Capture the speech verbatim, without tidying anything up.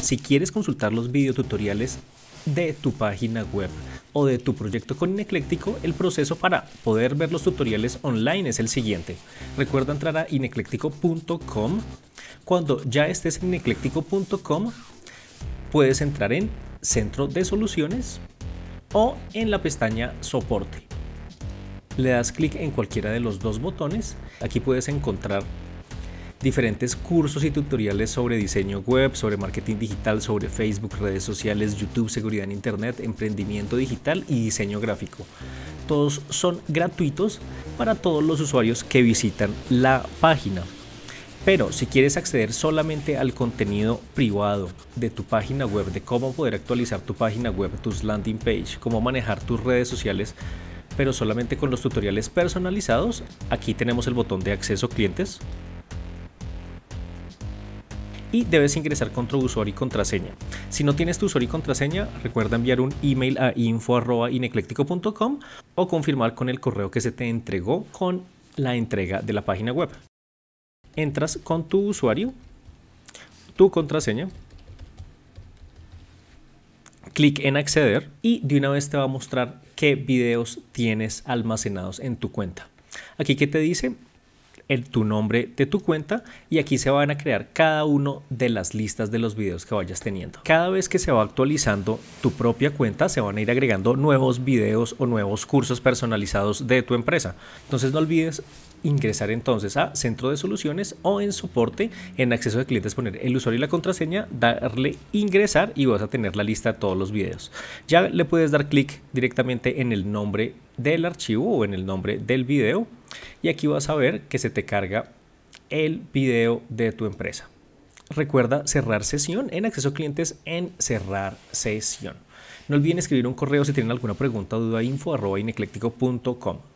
Si quieres consultar los videotutoriales de tu página web o de tu proyecto con Inecléctico, el proceso para poder ver los tutoriales online es el siguiente. Recuerda entrar a inecléctico punto com. Cuando ya estés en inecléctico punto com, puedes entrar en Centro de Soluciones o en la pestaña Soporte. Le das clic en cualquiera de los dos botones. Aquí puedes encontrar diferentes cursos y tutoriales sobre diseño web, sobre marketing digital, sobre Facebook, redes sociales, YouTube, seguridad en Internet, emprendimiento digital y diseño gráfico. Todos son gratuitos para todos los usuarios que visitan la página. Pero si quieres acceder solamente al contenido privado de tu página web, de cómo poder actualizar tu página web, tus landing page, cómo manejar tus redes sociales, pero solamente con los tutoriales personalizados, aquí tenemos el botón de acceso clientes. Y debes ingresar con tu usuario y contraseña. Si no tienes tu usuario y contraseña, recuerda enviar un email a info arroba inecléctico punto com o confirmar con el correo que se te entregó con la entrega de la página web. Entras con tu usuario, tu contraseña, clic en acceder y de una vez te va a mostrar qué videos tienes almacenados en tu cuenta. Aquí que te dice el, tu nombre de tu cuenta, y aquí se van a crear cada uno de las listas de los videos que vayas teniendo. Cada vez que se va actualizando tu propia cuenta, se van a ir agregando nuevos videos o nuevos cursos personalizados de tu empresa. Entonces no olvides ingresar entonces a Centro de Soluciones o en Soporte, en acceso de clientes, poner el usuario y la contraseña, darle ingresar y vas a tener la lista de todos los videos. Ya le puedes dar clic directamente en el nombre del archivo o en el nombre del video y aquí vas a ver que se te carga el video de tu empresa. Recuerda cerrar sesión en acceso a clientes, en cerrar sesión. No olviden escribir un correo si tienen alguna pregunta o duda, info arroba inecléctico punto com.